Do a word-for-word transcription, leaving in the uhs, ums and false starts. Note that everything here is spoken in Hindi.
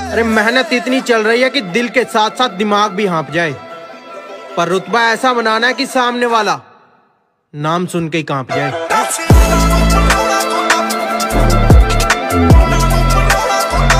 अरे मेहनत इतनी चल रही है कि दिल के साथ साथ दिमाग भी हाँफ जाए, पर रुतबा ऐसा बनाना है कि सामने वाला नाम सुन के ही कांप जाए।